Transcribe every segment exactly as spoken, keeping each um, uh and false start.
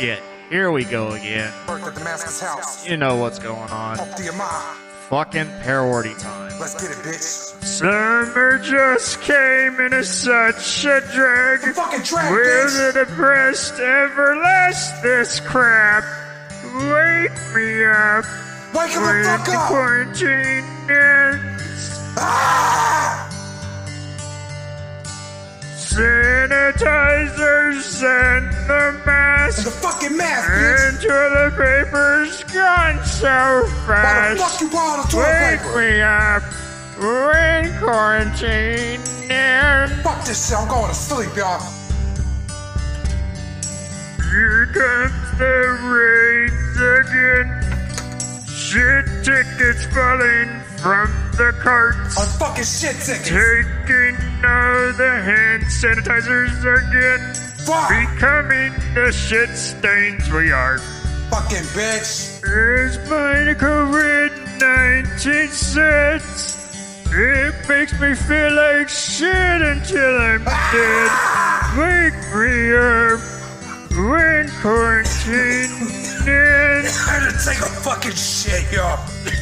shit. Here we go again. Worked at Damascus House. You know what's going on. Hulk D M I. Fucking parody time. Let's get it, bitch. Summer just came in a such a drag. The fucking drag, Will bitch. the depressed ever last this crap? Wake me up. Wake him the when fuck the up. quarantine ends. Ah! Sanitizers and the masks. And the fucking mask, bitch. And toilet paper's gone so Why fast. the fuck you borrow the toilet Wake paper? me up when quarantine ends. Fuck this shit, I'm going to sleep, y'all. Here comes the rains again. Shit tickets falling from the carts. On fucking shit tickets. Taking all the hand sanitizers again. Fuck. Becoming the shit stains we are. Fucking bitch. As my COVID nineteen sets, it makes me feel like shit until I'm Ah! dead. Wake me up when quarantine ends. I had to take a fucking shit, y'all.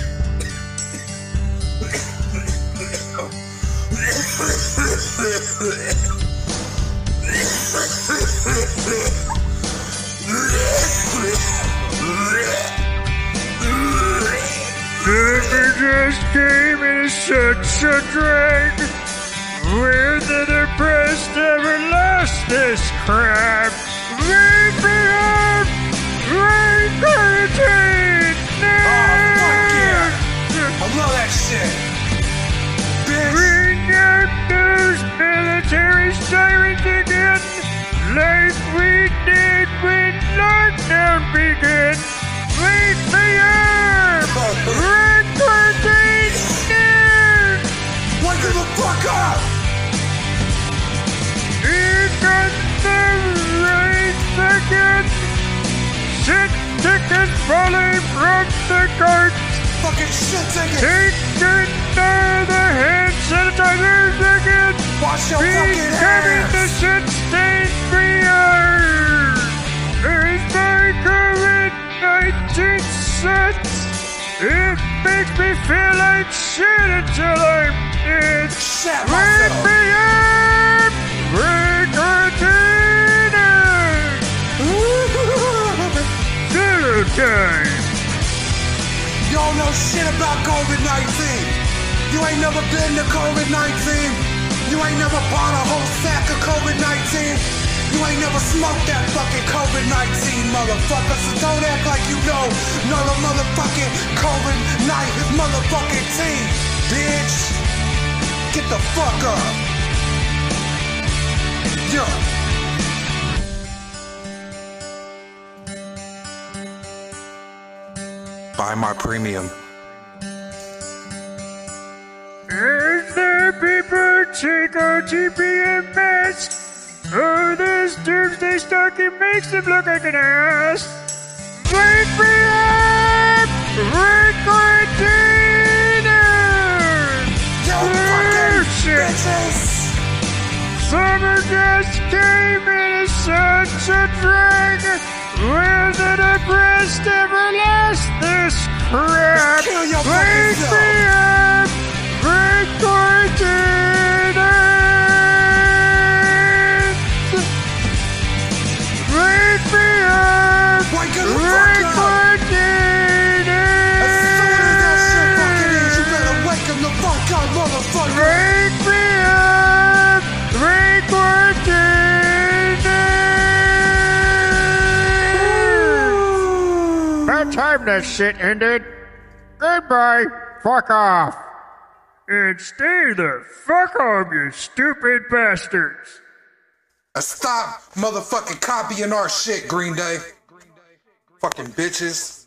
Summer just came in such a drag. Where the depressed ever lost this crap? Wake me up when quarantine ends. Oh, fuck yeah. I love that shit. Bitch. Bring out those military sirens again, like we did when lockdown began. Wake me up! When quarantine ends! Wake the fuck up! Here comes the rains again. Shit tickets falling from the carts. Fucking shit tickets! Taking all the hand sanitizers again. Wash your fucking Becoming the hands! shit stains we are. As my COVID nineteen sets, it makes me feel like shit until I'm dead. Shit Wake myself! me up! We're quarantine! Zero time! You don't know shit about COVID nineteen. You ain't never been to COVID nineteen. You ain't never bought a whole sack of COVID nineteen. You ain't never smoked that fucking COVID nineteen, motherfucker. So don't act like you know another motherfucking COVID nineteen motherfucking team, bitch. Get the fuck up. Yo. Buy my premium. As the people take our T P M masks, oh, this doomsday stocking makes them look like an ass. Wake me up! We're quarantine! Yo, fucking bitches! Summer just came in such a drag. Will the depressed ever last this crap? Kill your Wake fucking me up! We're quarantine! Wake me up! Wake the We're fuck up! quarantine! As soon as that shit fucking is, you better wake him the fuck up, motherfucker! Wake me up! We're quarantine! About time that shit ended. Goodbye. Fuck off. And stay the fuck home, you stupid bastards. Uh, Stop motherfucking copying our shit, Green Day. Fucking bitches.